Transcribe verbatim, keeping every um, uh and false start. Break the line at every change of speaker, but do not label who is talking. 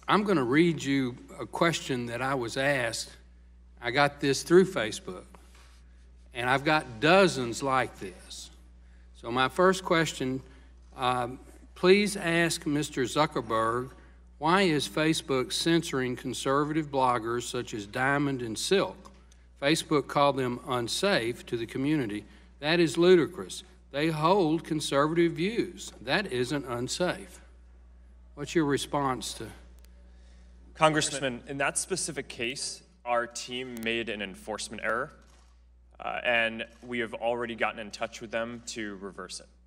I'm going to read you a question that I was asked. I got this through Facebook, and I've got dozens like this. So my first question, um, please ask Mister Zuckerberg, why is Facebook censoring conservative bloggers such as Diamond and Silk? Facebook called them unsafe to the community. That is ludicrous. They hold conservative views. That isn't unsafe. What's your response to?
Congressman, in that specific case, our team made an enforcement error, uh, and we have already gotten in touch with them to reverse it.